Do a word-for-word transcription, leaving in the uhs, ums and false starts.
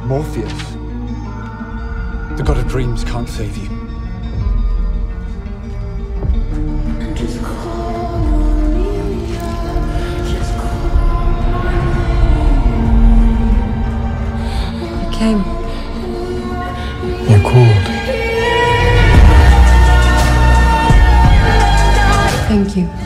Morpheus, the god of dreams, can't save you. Just call me, just call me. You came. You called. Thank you.